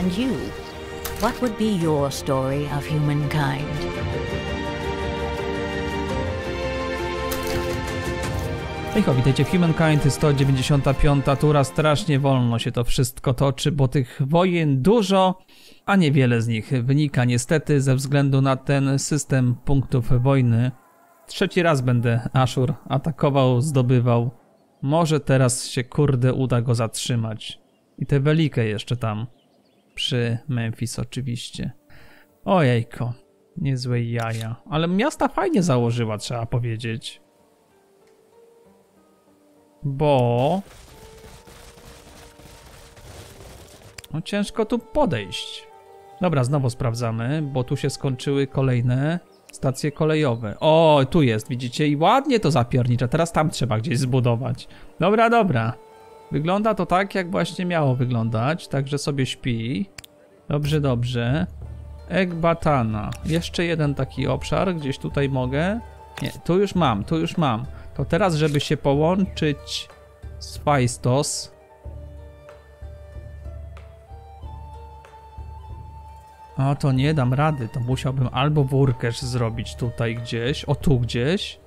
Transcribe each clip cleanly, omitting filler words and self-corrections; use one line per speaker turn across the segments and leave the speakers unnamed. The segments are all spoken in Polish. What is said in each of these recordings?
And you, what would be your story of humankind?
Hejko, witajcie w Humankind, 195. tura. Strasznie wolno się to wszystko toczy, bo tych wojen dużo, a niewiele z nich wynika niestety ze względu na ten system punktów wojny. Trzeci raz będę Ashur atakował, zdobywał. Może teraz się kurde uda go zatrzymać. I tę Welikę jeszcze tam. Przy Memphis oczywiście. Ojejko, niezłe jaja. Ale miasta fajnie założyła, trzeba powiedzieć. Bo... no ciężko tu podejść. Dobra, znowu sprawdzamy, bo tu się skończyły kolejne stacje kolejowe. O, tu jest, widzicie? I ładnie to zapiernicza. Teraz tam trzeba gdzieś zbudować. Dobra, dobra. Wygląda to tak, jak właśnie miało wyglądać. Także sobie śpi. Dobrze, dobrze. Ekbatana. Jeszcze jeden taki obszar. Gdzieś tutaj mogę. Nie, tu już mam, tu już mam. To teraz, żeby się połączyć z Faistos. O, to nie dam rady. To musiałbym albo Wurkesz zrobić tutaj gdzieś. O, tu gdzieś.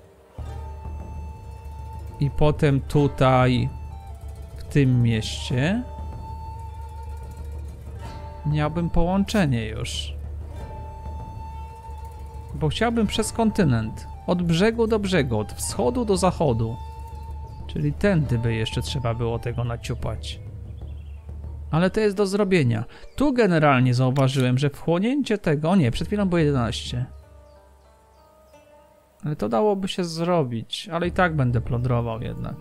I potem tutaj w tym mieście miałbym połączenie już. Bo chciałbym przez kontynent. Od brzegu do brzegu, od wschodu do zachodu. Czyli tędy by jeszcze trzeba było tego naciupać. Ale to jest do zrobienia. Tu generalnie zauważyłem, że wchłonięcie tego... nie, przed chwilą było 11. Ale to dałoby się zrobić. Ale i tak będę plądrował jednak.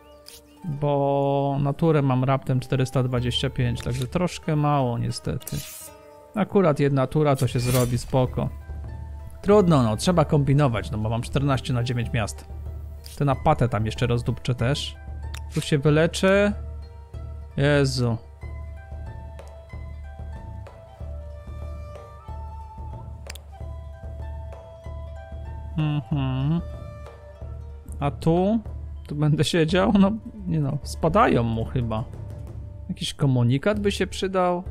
Bo naturę mam raptem 425, także troszkę mało niestety. Akurat jedna tura to się zrobi, spoko. Trudno, no, trzeba kombinować, no bo mam 14 na 9 miast. Te napatę tam jeszcze rozdupczę też. Tu się wyleczę. Jezu. A tu? Tu będę siedział? No, nie no, spadają mu chyba. Jakiś komunikat by się przydał.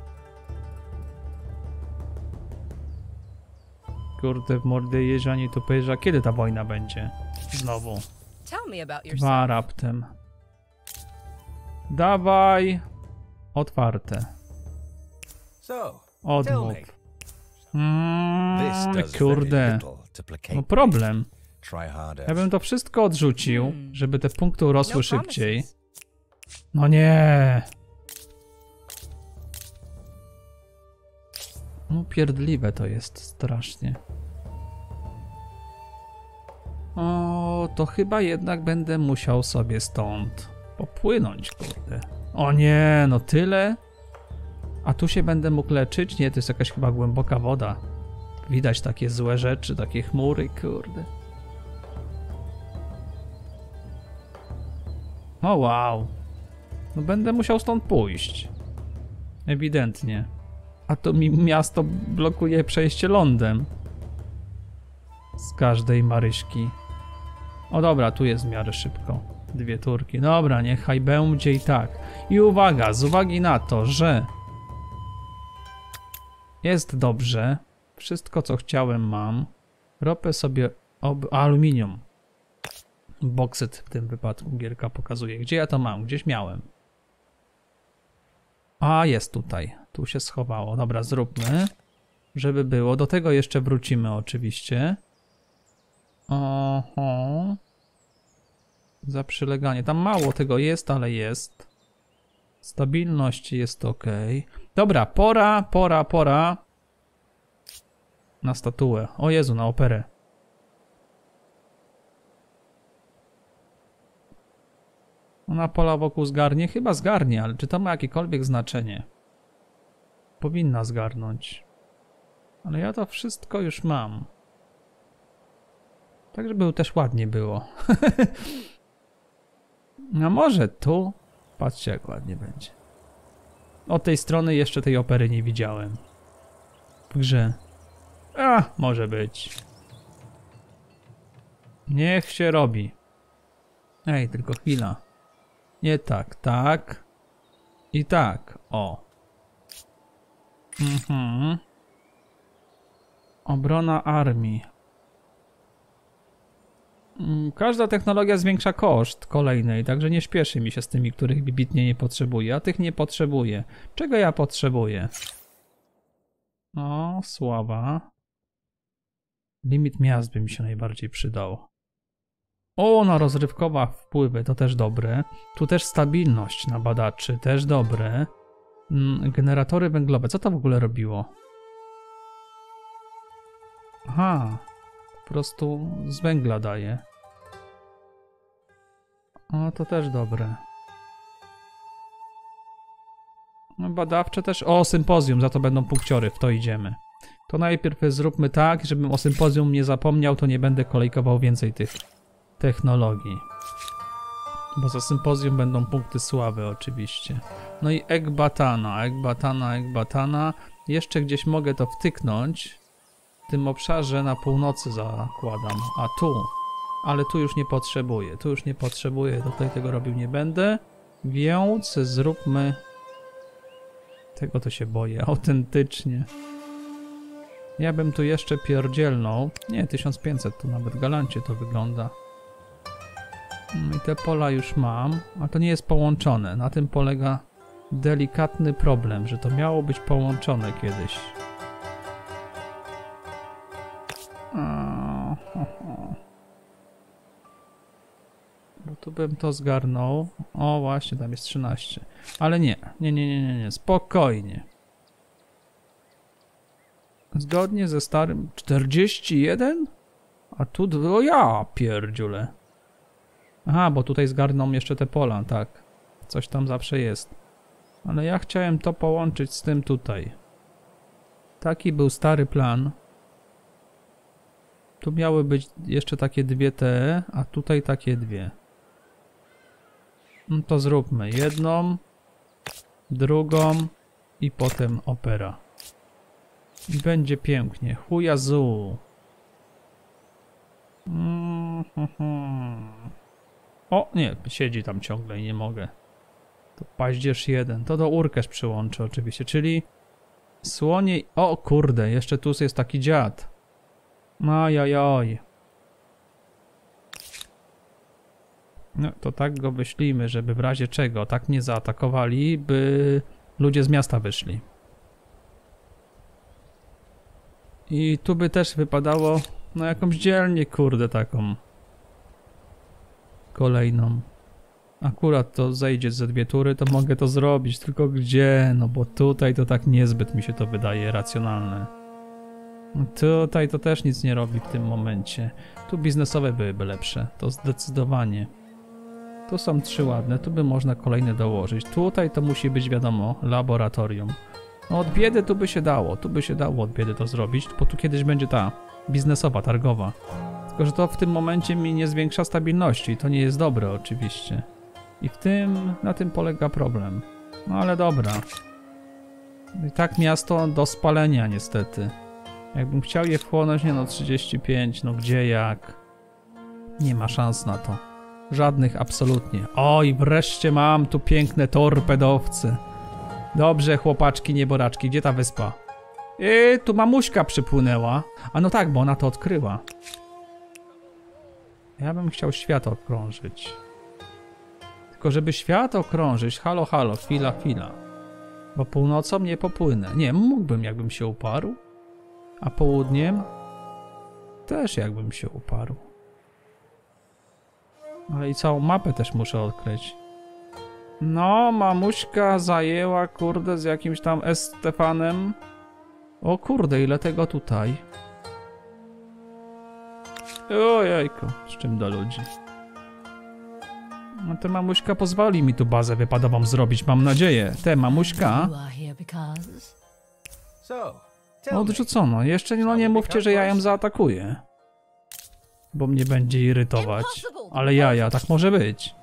Kurde, w mordy jeżani tu pejrza. Kiedy ta wojna będzie? Znowu. 2 raptem. Dawaj. Otwarte. Odmów. Kurde. No problem. Ja bym to wszystko odrzucił, żeby te punkty urosły szybciej. No nie. No pierdliwe to jest strasznie. O, to chyba jednak będę musiał sobie stąd popłynąć, kurde. O nie, no tyle? A tu się będę mógł leczyć? Nie, to jest jakaś chyba głęboka woda. Widać takie złe rzeczy, takie chmury, kurde. O wow. No będę musiał stąd pójść. Ewidentnie. A to mi miasto blokuje przejście lądem. Z każdej Maryśki. O dobra, tu jest w miarę szybko. 2 turki. Dobra, niechaj będzie i tak. I uwaga, z uwagi na to, że jest dobrze. Wszystko co chciałem mam. Ropę sobie aluminium. Boksyt w tym wypadku gierka pokazuje. Gdzie ja to mam? Gdzieś miałem. A, jest tutaj. Tu się schowało. Dobra, zróbmy. Żeby było. Do tego jeszcze wrócimy oczywiście. Oho. Za przyleganie. Tam mało tego jest, ale jest. Stabilność jest ok. Dobra, pora. Na statuę. O Jezu, na operę. Ona pola wokół zgarnie? Chyba zgarnie, ale czy to ma jakiekolwiek znaczenie? Powinna zgarnąć. Ale ja to wszystko już mam. Tak, żeby też ładnie było. A może tu? Patrzcie, jak ładnie będzie. Od tej strony jeszcze tej opery nie widziałem. W grze. A, może być. Niech się robi. Ej, tylko chwila. Nie tak, tak. I tak, o. Obrona armii. Każda technologia zwiększa koszt kolejnej, także nie śpieszy mi się z tymi, których wybitnie nie potrzebuję, a tych nie potrzebuję. Czego ja potrzebuję? O, sława. Limit miast by mi się najbardziej przydał. O, no rozrywkowa wpływy, to też dobre. Tu też stabilność na badaczy, też dobre. Generatory węglowe, co to w ogóle robiło? Aha, po prostu z węgla daje. O, to też dobre. No, badawcze też. O, sympozjum, za to będą punkciory, w to idziemy. To najpierw zróbmy tak, żebym o sympozjum nie zapomniał, to nie będę kolejkował więcej tych technologii. Bo za sympozjum będą punkty sławy oczywiście. No i Ekbatana. Jeszcze gdzieś mogę to wtyknąć. W tym obszarze na północy zakładam. A tu. Ale tu już nie potrzebuję. Tutaj tego robił nie będę. Więc zróbmy... Tego to się boję, autentycznie. Ja bym tu jeszcze pierdzielnął. Nie, 1500, tu nawet galancie to wygląda. I te pola już mam, a to nie jest połączone. Na tym polega delikatny problem, że to miało być połączone kiedyś. Bo tu bym to zgarnął. O, właśnie, tam jest 13. Ale nie, spokojnie. Zgodnie ze starym 41? A tu o ja pierdziule. Aha, bo tutaj zgarną jeszcze te pola, tak. Coś tam zawsze jest. Ale ja chciałem to połączyć z tym tutaj. Taki był stary plan. Tu miały być jeszcze takie dwie te, a tutaj takie dwie. No to zróbmy jedną, drugą i potem opera. I będzie pięknie. Chujazu. O, nie, siedzi tam ciągle i nie mogę. To paździerz 1. To do Urkesz przyłączę oczywiście, czyli słonie... O kurde, jeszcze tu jest taki dziad. Ajajaj. No to tak go wyślijmy, żeby w razie czego tak nie zaatakowali, by ludzie z miasta wyszli. I tu by też wypadało, no jakąś dzielnię, kurde, taką. Kolejną. Akurat to zejdzie ze dwie tury, to mogę to zrobić, tylko gdzie? No bo tutaj to tak niezbyt mi się to wydaje racjonalne. Tutaj to też nic nie robi w tym momencie. Tu biznesowe byłyby lepsze, to zdecydowanie. Tu są 3 ładne, tu by można kolejne dołożyć. Tutaj to musi być, wiadomo, laboratorium. No od biedy tu by się dało od biedy to zrobić, bo tu kiedyś będzie ta biznesowa, targowa. Tylko że to w tym momencie mi nie zwiększa stabilności i to nie jest dobre oczywiście. I na tym polega problem. No ale dobra. I tak miasto do spalenia niestety. Jakbym chciał je wchłonąć, nie no 35, no gdzie jak. Nie ma szans na to. Żadnych absolutnie. Oj, wreszcie mam tu piękne torpedowce. Dobrze, chłopaczki, nieboraczki, gdzie ta wyspa? Tu mamuśka przypłynęła. A no tak, bo ona to odkryła. Ja bym chciał świat okrążyć. Tylko żeby świat okrążyć, halo, chwila. Bo północą nie popłynę. Nie, mógłbym, jakbym się uparł. A południem też jakbym się uparł. Ale i całą mapę też muszę odkryć. No, mamuśka zajęła, kurde, z jakimś tam Estefanem. O kurde, ile tego tutaj. Ojejku, z czym do ludzi. No to mamuśka pozwoli mi tu bazę wypadową zrobić, mam nadzieję. Mamuśka. Odrzucono. Jeszcze no nie mówcie, że ja ją zaatakuję. Bo mnie będzie irytować. Ale jaja, tak może być.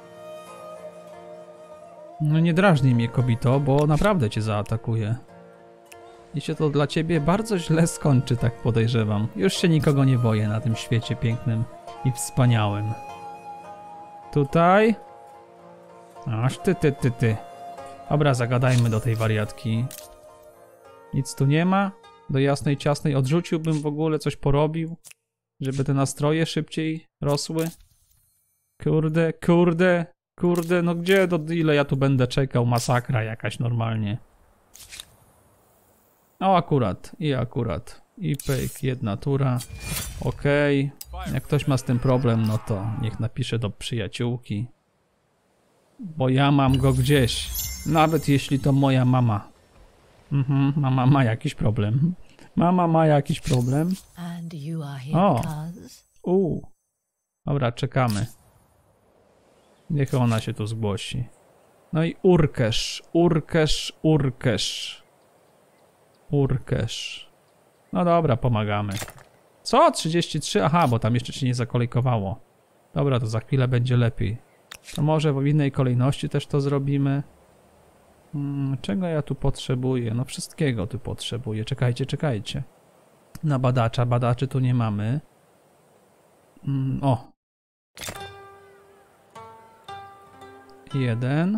No nie drażnij mnie, kobito, bo naprawdę cię zaatakuję. I się to dla ciebie bardzo źle skończy, tak podejrzewam. Już się nikogo nie boję na tym świecie pięknym i wspaniałym. Tutaj? Aż ty. Dobra, zagadajmy do tej wariatki. Nic tu nie ma. Do jasnej ciasnej odrzuciłbym w ogóle, coś porobił, żeby te nastroje szybciej rosły. Kurde, kurde, kurde, no gdzie, ile ja tu będę czekał? Masakra jakaś normalnie. O, akurat, i pyk, jedna tura. Okej. Jak ktoś ma z tym problem, no to niech napisze do przyjaciółki. Bo ja mam go gdzieś. Nawet jeśli to moja mama. Mama ma jakiś problem. Mama ma jakiś problem.
And you are here
O.
because...
Dobra, czekamy. Niech ona się tu zgłosi. No i Urkesz. No dobra, pomagamy. Co? 33? Aha, bo tam jeszcze się nie zakolejkowało. Dobra, to za chwilę będzie lepiej. To może w innej kolejności też to zrobimy. Czego ja tu potrzebuję? No wszystkiego tu potrzebuję. Czekajcie. Na badacza. Badaczy tu nie mamy. O. 1.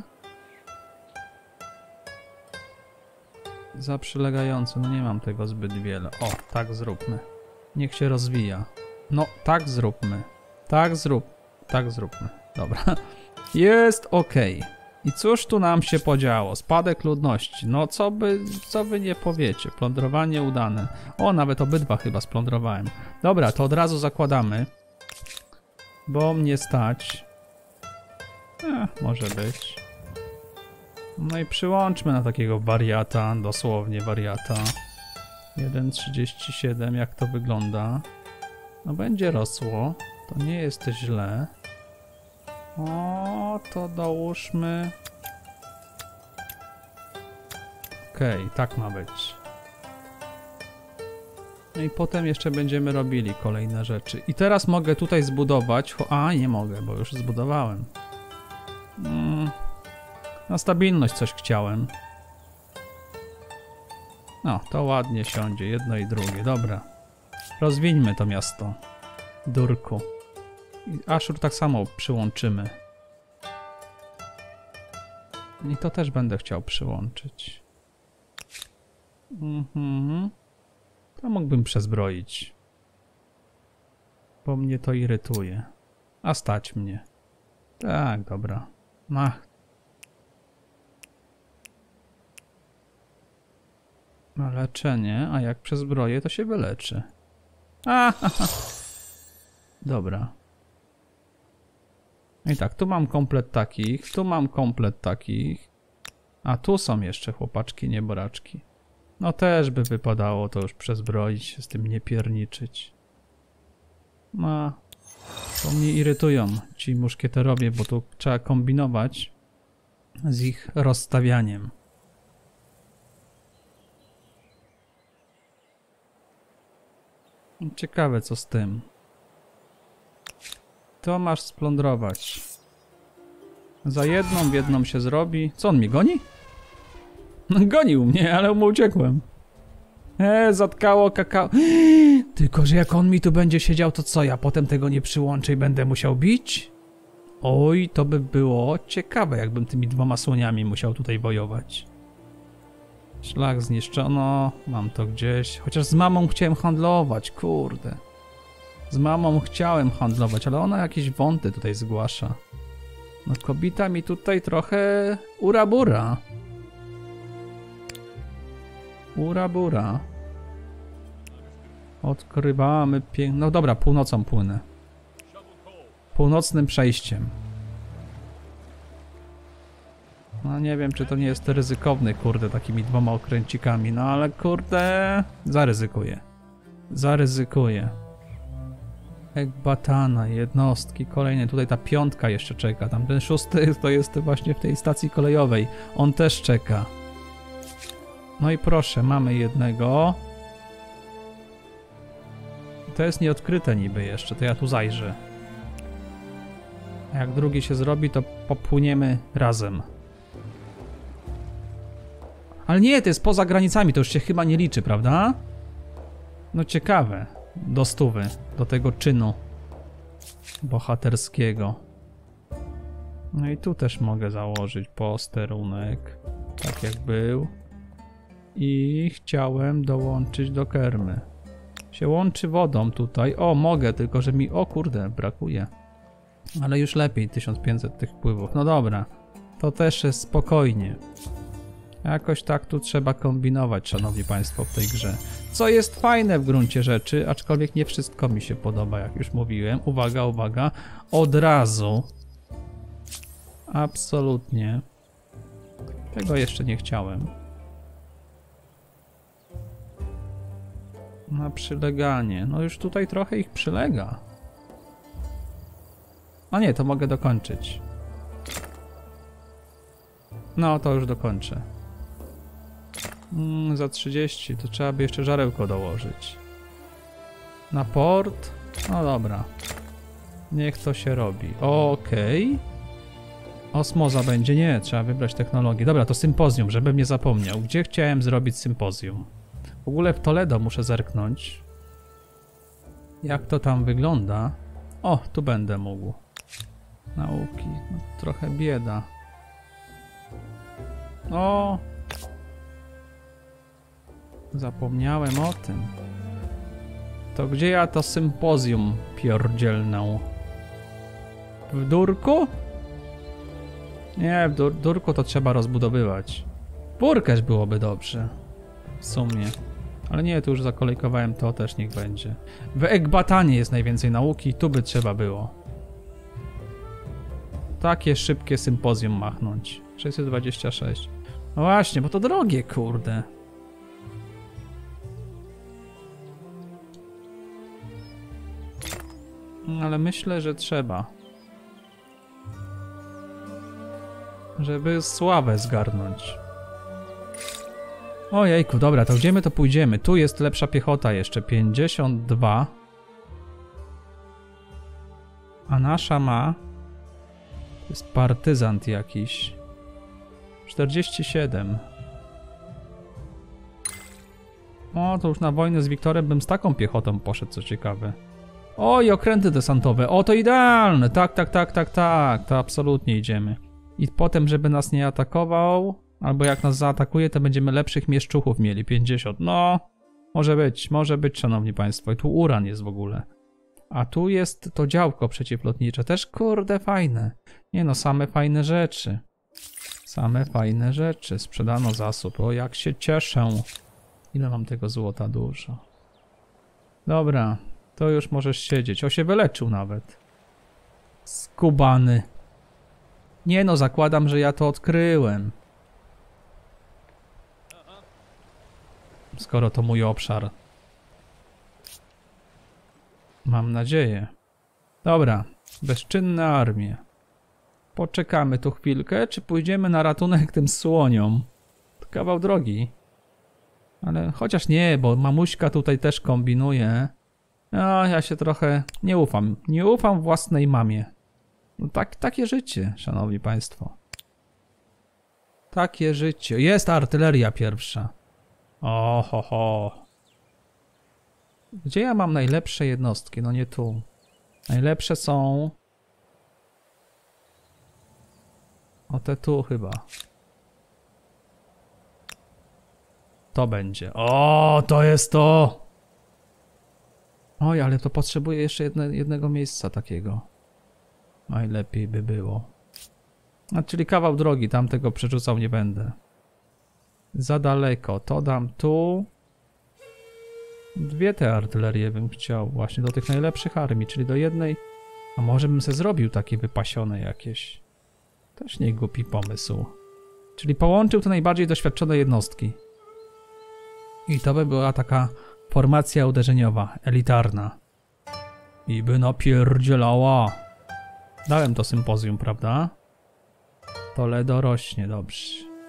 Za przylegający. No nie mam tego zbyt wiele. O, tak zróbmy. Niech się rozwija. No, tak zróbmy. Tak zróbmy. Dobra. Jest ok. I cóż tu nam się podziało? Spadek ludności. No co wy nie powiecie? Plądrowanie udane. O, nawet obydwa chyba splądrowałem. Dobra, to od razu zakładamy. Bo mnie stać. Może być. No i przyłączmy na takiego wariata. Dosłownie wariata. 1,37. Jak to wygląda? No będzie rosło. To nie jest źle. O, to dołóżmy. Okej, tak ma być. No i potem jeszcze będziemy robili kolejne rzeczy. I teraz mogę tutaj zbudować... A, nie mogę, bo już zbudowałem. Na stabilność coś chciałem. No, to ładnie siądzie, jedno i drugie. Dobra. Rozwińmy to miasto. Durku. I Ashur tak samo przyłączymy. I to też będę chciał przyłączyć. To mógłbym przezbroić. Bo mnie to irytuje. A stać mnie. Tak, dobra. No leczenie, a jak przezbroję, to się wyleczy. Dobra. I tak, tu mam komplet takich, tu mam komplet takich. A tu są jeszcze chłopaczki, nieboraczki. No też by wypadało to już przezbroić, się z tym nie pierniczyć. No, to mnie irytują ci muszkieterowie, bo tu trzeba kombinować z ich rozstawianiem. Ciekawe co z tym. To masz splądrować. Za jedną w jedną się zrobi. Co, on mnie goni? Gonił mnie, ale mu uciekłem. Zatkało kakao. Tylko, że jak on mi tu będzie siedział, to co? Ja potem tego nie przyłączę i będę musiał bić? Oj, to by było ciekawe, jakbym tymi dwoma słoniami musiał tutaj wojować. Szlak zniszczono. Mam to gdzieś. Chociaż z mamą chciałem handlować, kurde. Z mamą chciałem handlować, ale ona jakieś wąty tutaj zgłasza. No kobieta mi tutaj trochę urabura. Urabura. Odkrywamy pięknie. No dobra, północą płynę. Północnym przejściem. No nie wiem, czy to nie jest ryzykowny, kurde, takimi dwoma okręcikami. No ale kurde, zaryzykuję. Zaryzykuję. Ekbatana, jednostki, kolejne. Tutaj ta piątka jeszcze czeka. Tam ten szósty to jest właśnie w tej stacji kolejowej. On też czeka. No i proszę, mamy jednego. To jest nieodkryte niby jeszcze, to ja tu zajrzę. A jak drugi się zrobi, to popłyniemy razem. Ale nie, to jest poza granicami, to już się chyba nie liczy, prawda? No ciekawe. Do 100, do tego czynu bohaterskiego. No i tu też mogę założyć posterunek, tak jak był. I chciałem dołączyć do kermy. Się łączy wodą tutaj. O, mogę, tylko że mi... O kurde, brakuje. Ale już lepiej, 1500 tych pływów. No dobra, to też jest spokojnie. Jakoś tak tu trzeba kombinować, szanowni państwo, w tej grze. Co jest fajne w gruncie rzeczy, aczkolwiek nie wszystko mi się podoba, jak już mówiłem. Uwaga, uwaga. Od razu. Absolutnie. Tego jeszcze nie chciałem. Na przyleganie. No już tutaj trochę ich przylega. A nie, to mogę dokończyć. No, to już dokończę. Za 30 to trzeba by jeszcze żarełko dołożyć. Na port? No dobra. Niech to się robi. Okej. Osmoza będzie? Nie, trzeba wybrać technologię. Dobra, to sympozjum, żebym nie zapomniał. Gdzie chciałem zrobić sympozjum? W ogóle w Toledo muszę zerknąć. Jak to tam wygląda? O, tu będę mógł. Nauki. No, trochę bieda. O! Zapomniałem o tym. To gdzie ja to sympozjum pierdzielnę? W Durku? Nie, w Durku to trzeba rozbudowywać. Burkerz byłoby dobrze. W sumie. Ale nie, tu już zakolejkowałem, to też niech będzie. W Ekbatanie jest najwięcej nauki, tu by trzeba było. Takie szybkie sympozjum machnąć. 626. No właśnie, bo to drogie, kurde. Ale myślę, że trzeba. Żeby sławę zgarnąć. Ojejku, dobra, to gdzie my to pójdziemy? Tu jest lepsza piechota jeszcze. 52. A nasza ma... To jest partyzant jakiś. 47. O, to już na wojnę z Wiktorem bym z taką piechotą poszedł, co ciekawe. Oj, okręty desantowe. O, to idealne. Tak. To absolutnie idziemy. I potem, żeby nas nie atakował, albo jak nas zaatakuje, to będziemy lepszych mieszczuchów mieli. 50. No, może być, szanowni państwo. I tu uran jest w ogóle. A tu jest to działko przeciwlotnicze. Też kurde fajne. Nie no, same fajne rzeczy. Same fajne rzeczy. Sprzedano zasób. O, jak się cieszę. Ile mam tego złota? Dużo. Dobra, to już możesz siedzieć. O, się wyleczył nawet. Skubany. Nie no, zakładam, że ja to odkryłem. Skoro to mój obszar. Mam nadzieję. Dobra, bezczynne armie. Poczekamy tu chwilkę, czy pójdziemy na ratunek tym słoniom? To kawał drogi. Ale chociaż nie, bo mamuśka tutaj też kombinuje. No, ja się trochę nie ufam. Nie ufam własnej mamie. No takie życie, szanowni państwo. Takie życie. Jest artyleria pierwsza. Ohoho. Gdzie ja mam najlepsze jednostki? No nie tu. Najlepsze są... O, te tu chyba. To będzie. O, to jest to! Oj, ale to potrzebuję jeszcze jednego miejsca takiego. Najlepiej by było. A, czyli kawał drogi, tamtego przerzucał nie będę. Za daleko. To dam tu. Dwie te artylerie bym chciał właśnie do tych najlepszych armii, czyli do jednej. A może bym sobie zrobił takie wypasione jakieś. Też nie głupi pomysł. Czyli połączył te najbardziej doświadczone jednostki. I to by była taka formacja uderzeniowa, elitarna. I by napierdzielała. Dałem to sympozjum, prawda? Toledo rośnie, dobrze.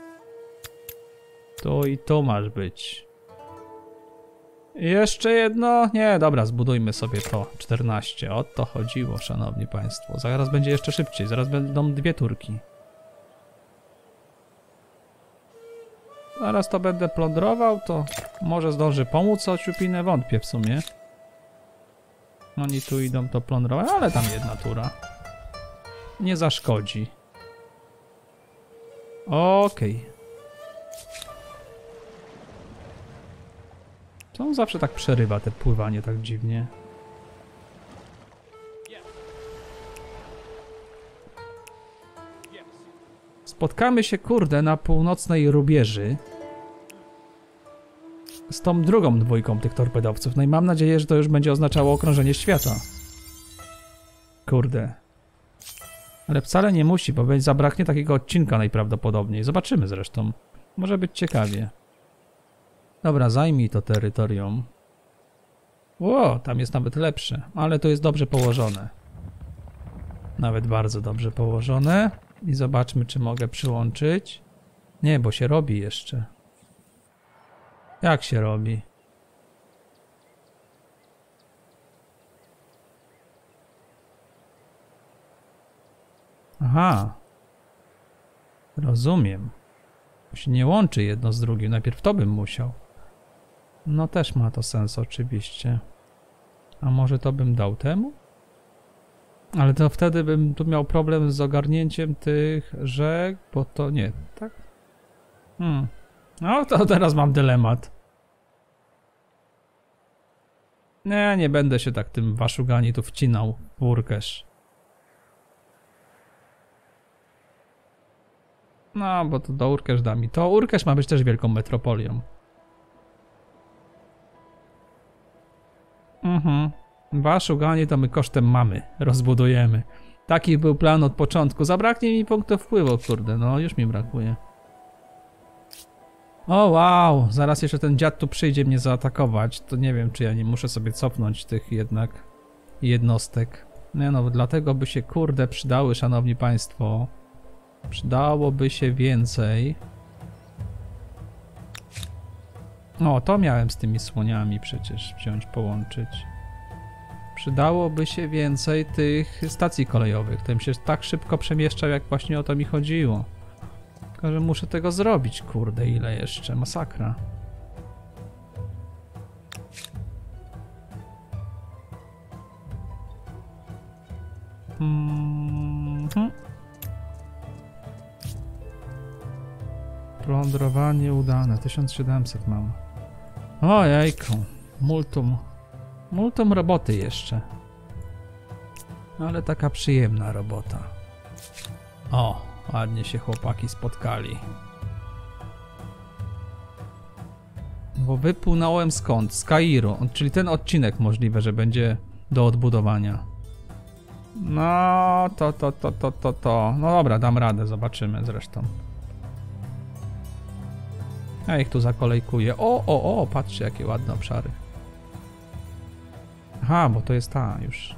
Tu i tu masz być. I jeszcze jedno? Nie, dobra, zbudujmy sobie to. 14. O to chodziło, szanowni państwo. Zaraz będzie jeszcze szybciej, zaraz będą dwie turki. Zaraz to będę plądrował, to może zdąży pomóc Ociupinę, wątpię w sumie. Oni tu idą to plądrować, ale tam jedna tura. Nie zaszkodzi. Okej. To on zawsze tak przerywa te pływanie tak dziwnie. Spotkamy się, kurde, na północnej rubieży z tą drugą dwójką tych torpedowców. No i mam nadzieję, że to już będzie oznaczało okrążenie świata. Kurde. Ale wcale nie musi, bo zabraknie takiego odcinka najprawdopodobniej. Zobaczymy zresztą. Może być ciekawie. Dobra, zajmij to terytorium. Ło, tam jest nawet lepsze, ale to jest dobrze położone. Nawet bardzo dobrze położone. I zobaczmy, czy mogę przyłączyć. Nie, bo się robi jeszcze. Jak się robi? Aha. Rozumiem. To się nie łączy jedno z drugim. Najpierw to bym musiał. No też ma to sens oczywiście. A może to bym dał temu? Ale to wtedy bym tu miał problem z ogarnięciem tych rzek, bo to nie, tak? No to teraz mam dylemat. Nie będę się tak tym waszugani tu wcinał w Urkesz. No, bo to do Urkesz da mi. To Urkesz ma być też wielką metropolią. Waszugani to my kosztem mamy. Rozbudujemy. Taki był plan od początku. Zabraknie mi punktów wpływu, kurde. No, już mi brakuje. O, wow. Zaraz jeszcze ten dziad tu przyjdzie mnie zaatakować. To nie wiem, czy ja nie muszę sobie cofnąć tych jednak jednostek. Nie no, dlatego by się, kurde, przydały, szanowni państwo. Przydałoby się więcej. O, to miałem z tymi słoniami przecież wziąć, połączyć. Przydałoby się więcej tych stacji kolejowych. Tym się tak szybko przemieszczał, jak właśnie o to mi chodziło. Tylko, że muszę tego zrobić, kurde, ile jeszcze? Masakra. Plądrowanie udane. 1700 mam. Ojejku. Multum roboty jeszcze. Ale taka przyjemna robota. O, ładnie się chłopaki spotkali. Bo wypłynąłem skąd? Z Kairu. Czyli ten odcinek możliwe, że będzie do odbudowania. No, to. No dobra, dam radę, zobaczymy zresztą. Ja ich tu zakolejkuję. O, patrzcie, jakie ładne obszary. Aha, bo to jest ta już.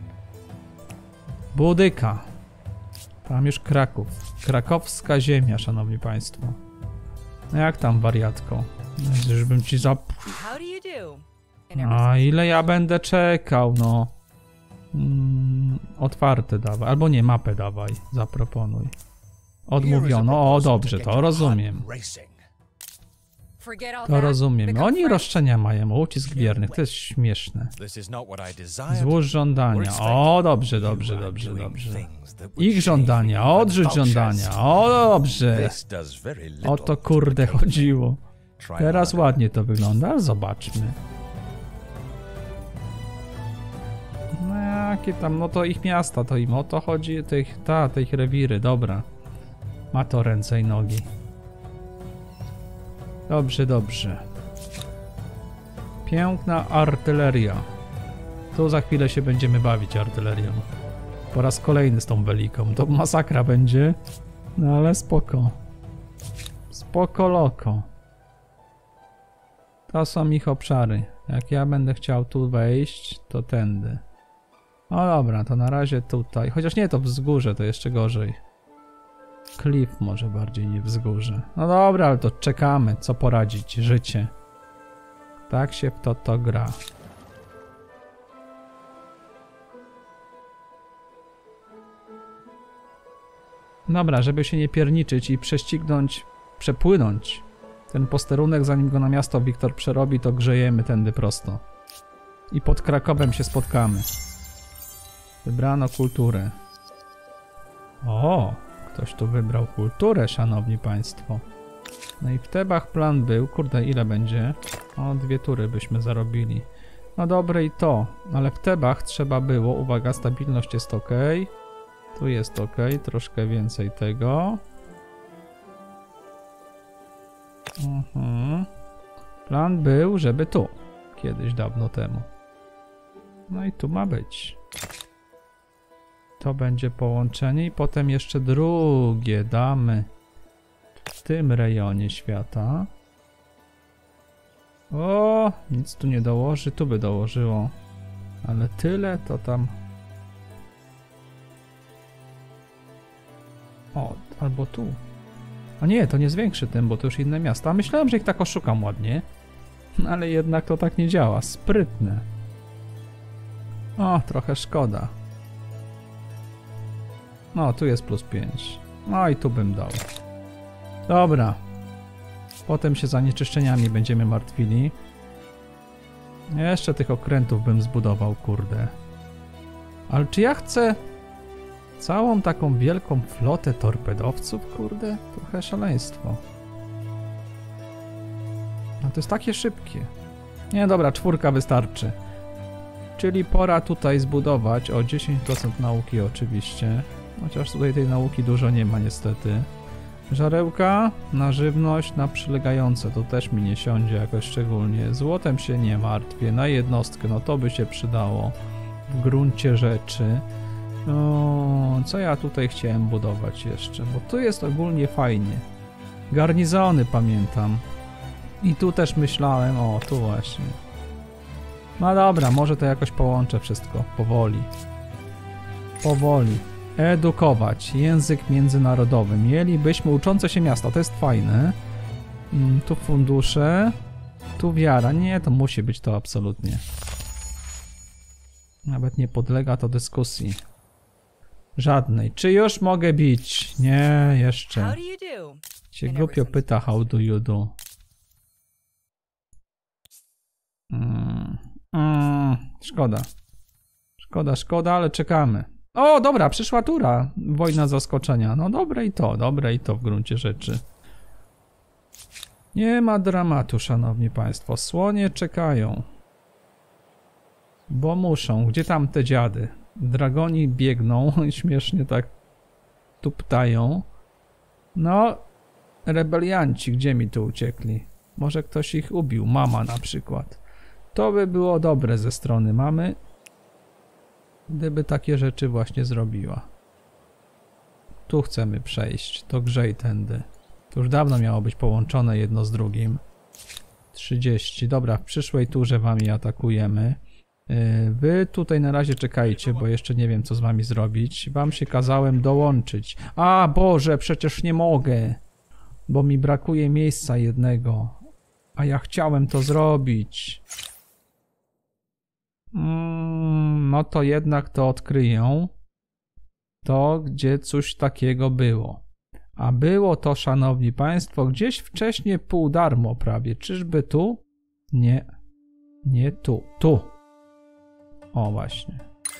Budyka. Tam już Kraków. Krakowska ziemia, szanowni państwo. No jak tam, wariatko? Już bym ci A ile ja będę czekał, no. Otwarte dawaj. Albo nie, mapę dawaj. Zaproponuj. Odmówiono. O, dobrze, to rozumiem. To rozumiem. Oni roszczenia mają, ucisk wiernych. To jest śmieszne. Złóż żądania. O, dobrze. Ich żądania. Odrzuć żądania. O, dobrze. O to, kurde, chodziło. Teraz ładnie to wygląda. Zobaczmy. No jakie tam, no to ich miasta, to im o to chodzi. Te ich rewiry, dobra. Ma to ręce i nogi. Dobrze. Piękna artyleria. Tu za chwilę się będziemy bawić artylerią. Po raz kolejny z tą weliką. To masakra będzie. No ale spoko. Spoko loko. To są ich obszary. Jak ja będę chciał tu wejść, to tędy. No dobra, to na razie tutaj. Chociaż nie, to wzgórze, to jeszcze gorzej. Klif może bardziej, nie wzgórze. No dobra, ale to czekamy. Co poradzić? Życie. Tak się w to gra. Dobra, żeby się nie pierniczyć i przepłynąć ten posterunek, zanim go na miasto Wiktor przerobi, to grzejemy tędy prosto. I pod Krakowem się spotkamy. Wybrano kulturę. O! Ktoś tu wybrał kulturę, szanowni państwo. No i w Tebach plan był, kurde, ile będzie? O, 2 tury byśmy zarobili. No dobre i to, ale w Tebach trzeba było, uwaga, stabilność jest ok. Tu jest ok, troszkę więcej tego. Plan był, żeby tu, kiedyś dawno temu. No i tu ma być. To będzie połączenie i potem jeszcze drugie damy w tym rejonie świata. O, nic tu nie dołoży, tu by dołożyło. Ale tyle to tam... O, albo tu. A nie, to nie zwiększy tym, bo to już inne miasta. Myślałem, że ich tak oszukam ładnie. Ale jednak to tak nie działa. Sprytne. O, trochę szkoda. No, tu jest +5. No i tu bym dał. Dobra. Potem się zanieczyszczeniami będziemy martwili. Jeszcze tych okrętów bym zbudował, kurde. Ale czy ja chcę całą taką wielką flotę torpedowców, kurde? Trochę szaleństwo. No to jest takie szybkie. Nie, dobra, 4 wystarczy. Czyli pora tutaj zbudować o 10% nauki oczywiście. Chociaż tutaj tej nauki dużo nie ma niestety. Żarełka na żywność, na przylegające, to też mi nie siądzie jakoś szczególnie. Złotem się nie martwię, na jednostkę, no to by się przydało w gruncie rzeczy. O, co ja tutaj chciałem budować jeszcze, bo tu jest ogólnie fajnie. Garnizony pamiętam. I tu też myślałem, o tu właśnie. No dobra, może to jakoś połączę wszystko, powoli. Powoli. Edukować, język międzynarodowy. Mielibyśmy uczące się miasta, to jest fajne. Tu fundusze, tu wiara. Nie, to musi być to absolutnie. Nawet nie podlega to dyskusji. Żadnej. Czy już mogę bić? Nie, jeszcze. Się głupio pyta, how do you do? Szkoda. Szkoda, ale czekamy. O, dobra, przyszła tura. Wojna zaskoczenia. No dobre i to w gruncie rzeczy. Nie ma dramatu, szanowni państwo. Słonie czekają. Bo muszą. Gdzie tam te dziady? Dragoni biegną. Śmiesznie tak tuptają. No, rebelianci, gdzie mi tu uciekli? Może ktoś ich ubił. Mama na przykład. To by było dobre ze strony mamy. Gdyby takie rzeczy właśnie zrobiła. Tu chcemy przejść. To grzej tędy. To już dawno miało być połączone jedno z drugim. 30. Dobra, w przyszłej turze wami atakujemy. Wy tutaj na razie czekajcie, bo jeszcze nie wiem co z wami zrobić. Wam się kazałem dołączyć. A Boże, przecież nie mogę. Bo mi brakuje miejsca jednego. A ja chciałem to zrobić. No to jednak to odkryją. To, gdzie coś takiego było. A było to, szanowni państwo, gdzieś wcześniej pół darmo prawie. Czyżby tu? Nie. Nie tu. Tu. O, właśnie.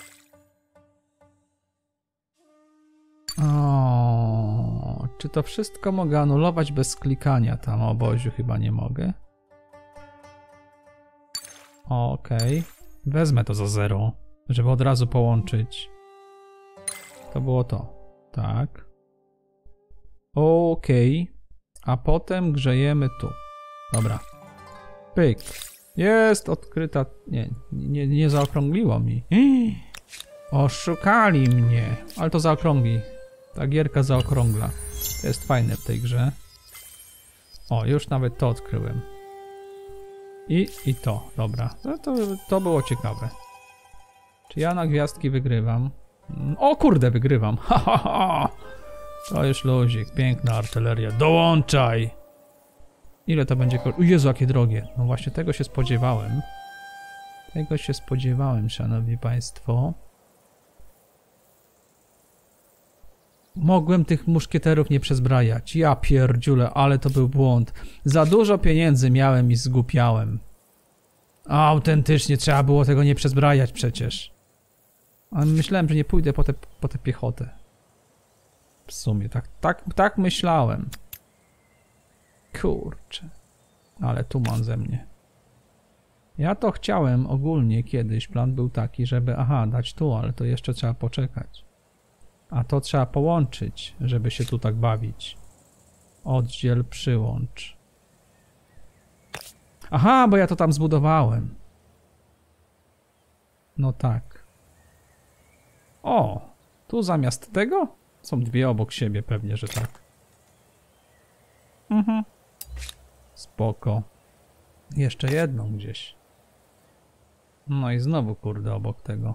O, czy to wszystko mogę anulować bez klikania tam? O Boziu, chyba nie mogę. Okej. Wezmę to za 0, żeby od razu połączyć. To było to. Tak. Okej. A potem grzejemy tu. Dobra. Pyk. Jest odkryta... Nie zaokrągliło mi. Oszukali mnie. Ale to zaokrągli. Ta gierka zaokrągla. To jest fajne w tej grze. O, już nawet to odkryłem. I to, dobra. No to było ciekawe. Czy ja na gwiazdki wygrywam? O kurde, wygrywam. Ha, ha, ha. To już luzik, piękna artyleria. Dołączaj! Ile to będzie? O Jezu, jakie drogie. No właśnie tego się spodziewałem. Tego się spodziewałem, szanowni państwo. Mogłem tych muszkieterów nie przezbrajać. Ja pierdziule, ale to był błąd. Za dużo pieniędzy miałem i zgłupiałem. Autentycznie trzeba było tego nie przezbrajać przecież. Ale myślałem, że nie pójdę po tę piechotę. W sumie, tak myślałem. Kurczę. Ale tuman ze mnie. Ja to chciałem ogólnie kiedyś. Plan był taki, żeby... Aha, dać tu, ale to jeszcze trzeba poczekać. A to trzeba połączyć, żeby się tu tak bawić. Oddziel, przyłącz. Aha, bo ja to tam zbudowałem. No tak. O! Tu zamiast tego? Są dwie obok siebie, pewnie, że tak. Mhm. Spoko. Jeszcze jedną gdzieś. No i znowu, kurde, obok tego.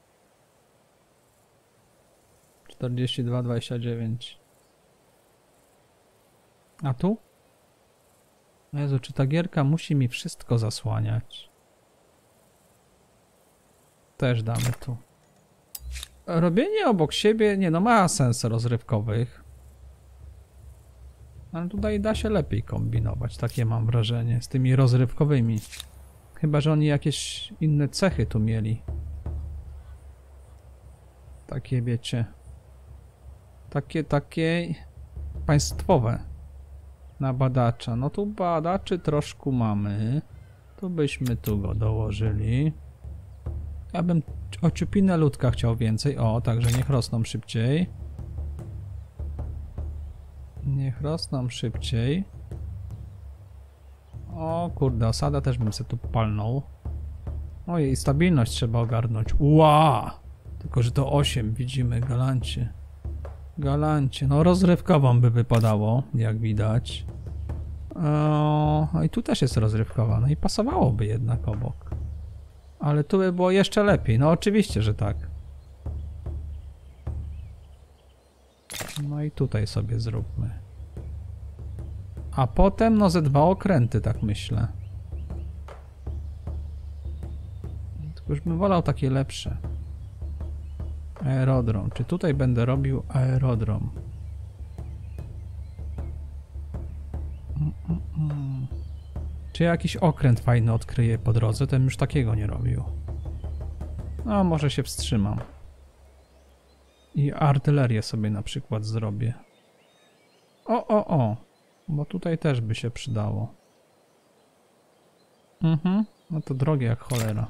42, 29. A tu? Jezu, czy ta gierka musi mi wszystko zasłaniać? Też damy tu. Robienie obok siebie, nie no, ma sens rozrywkowych. Ale tutaj da się lepiej kombinować, takie mam wrażenie, z tymi rozrywkowymi. Chyba że oni jakieś inne cechy tu mieli. Takie, wiecie... Takie państwowe. Na badacza. No tu badaczy troszkę mamy. Tu byśmy tu go dołożyli. Ja bym o ciupinę ludka chciał więcej. O, także niech rosną szybciej. Niech rosną szybciej. O kurde, osada też bym sobie tu palnął. Ojej, stabilność trzeba ogarnąć. Ła! Tylko, że to 8 widzimy, galancie. Galancie, no rozrywkową by wypadało, jak widać. No i tu też jest rozrywkowa, no i pasowałoby jednak obok. Ale tu by było jeszcze lepiej, no oczywiście, że tak. No i tutaj sobie zróbmy. A potem no ze 2 okręty, tak myślę. Tylko już bym wolał takie lepsze. Aerodrom. Czy tutaj będę robił aerodrom? Czy jakiś okręt fajny odkryję po drodze? To bym już takiego nie robił. No, może się wstrzymam. I artylerię sobie na przykład zrobię. O! Bo tutaj też by się przydało. No to drogie jak cholera.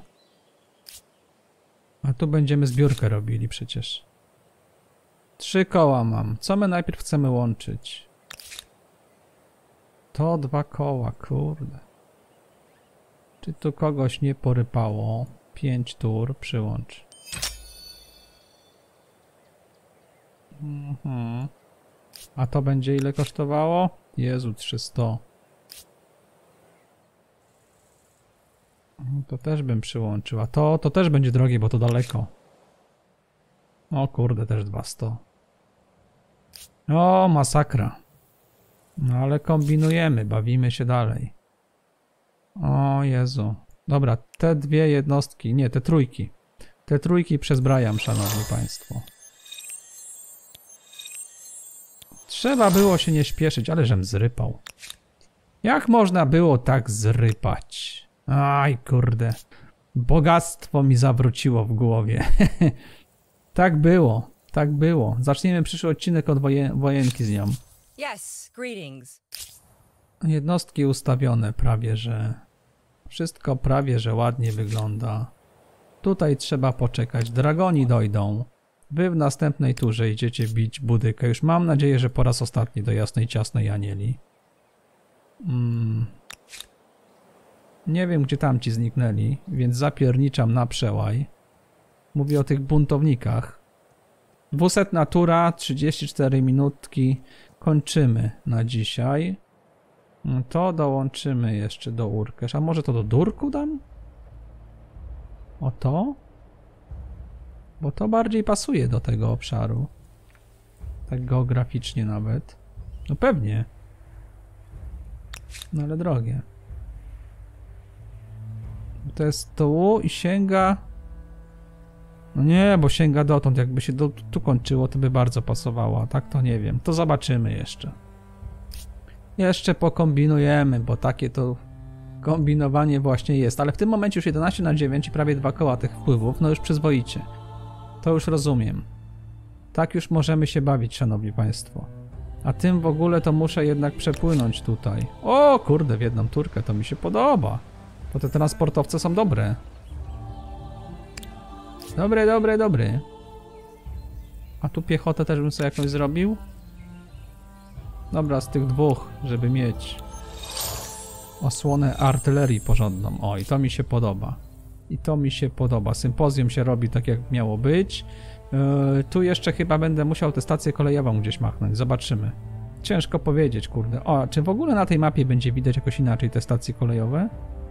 A tu będziemy zbiórkę robili przecież. 3 koła mam. Co my najpierw chcemy łączyć? To 2 koła, kurde. Czy tu kogoś nie porypało? 5 tur, przyłącz. A to będzie ile kosztowało? Jezu, 300. To też bym przyłączył. A to też będzie drogie, bo to daleko. O kurde, też 200. O, masakra. No ale kombinujemy, bawimy się dalej. O Jezu. Dobra, te 2 jednostki, nie, te trójki. Te trójki przezbrajam, szanowni państwo. Trzeba było się nie śpieszyć, ale żem zrypał. Jak można było tak zrypać? Aj, kurde. Bogactwo mi zawróciło w głowie. Tak było, tak było. Zaczniemy przyszły odcinek od wojenki z nią.
Yes, greetings.
Jednostki ustawione prawie, że... Wszystko prawie, że ładnie wygląda. Tutaj trzeba poczekać. Dragoni dojdą. Wy w następnej turze idziecie bić budykę. Już mam nadzieję, że po raz ostatni do jasnej, ciasnej anieli. Nie wiem, gdzie tamci zniknęli, więc zapierniczam na przełaj. Mówię o tych buntownikach. 200 tura, 34 minutki. Kończymy na dzisiaj. To dołączymy jeszcze do Urkesz. A może to do Durku dam? O to? Bo to bardziej pasuje do tego obszaru. Tak geograficznie nawet. No pewnie. No ale drogie. To jest tu i sięga... No nie, bo sięga dotąd. Jakby się tu kończyło, to by bardzo pasowało. A tak to nie wiem. To zobaczymy jeszcze. Jeszcze pokombinujemy, bo takie to kombinowanie właśnie jest. Ale w tym momencie już 11/9 i prawie 2 koła tych wpływów. No już przyzwoicie. To już rozumiem. Tak już możemy się bawić, szanowni państwo. A tym w ogóle to muszę jednak przepłynąć tutaj. O kurde, w jedną turkę, to mi się podoba. Bo te transportowce są dobre. Dobre. A tu piechotę też bym sobie jakąś zrobił? Dobra, z tych dwóch, żeby mieć osłonę artylerii porządną. O, i to mi się podoba. Sympozjum się robi tak, jak miało być. Tu jeszcze chyba będę musiał tę stację kolejową gdzieś machnąć. Zobaczymy. Ciężko powiedzieć, kurde. O, czy w ogóle na tej mapie będzie widać jakoś inaczej te stacje kolejowe?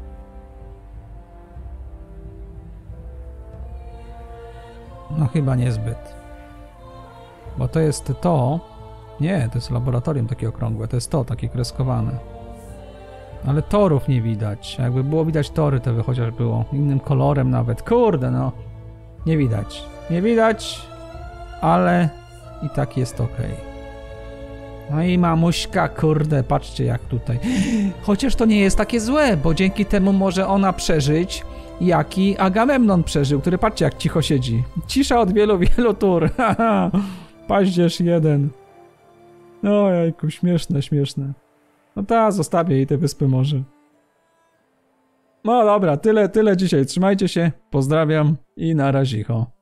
No chyba niezbyt. Bo to jest to... Nie, to jest laboratorium takie okrągłe. To jest to, takie kreskowane. Ale torów nie widać. Jakby było widać tory, to by chociaż było innym kolorem nawet. Kurde, no. Nie widać. Nie widać, ale i tak jest ok. No i mamuśka, kurde, patrzcie jak tutaj. Chociaż to nie jest takie złe, bo dzięki temu może ona przeżyć, jaki Agamemnon przeżył, który patrzcie jak cicho siedzi. Cisza od wielu, wielu tur. Paździerz jeden. No jajku, śmieszne. No ta, zostawię jej te wyspy może. No dobra, tyle dzisiaj. Trzymajcie się, pozdrawiam i na razicho.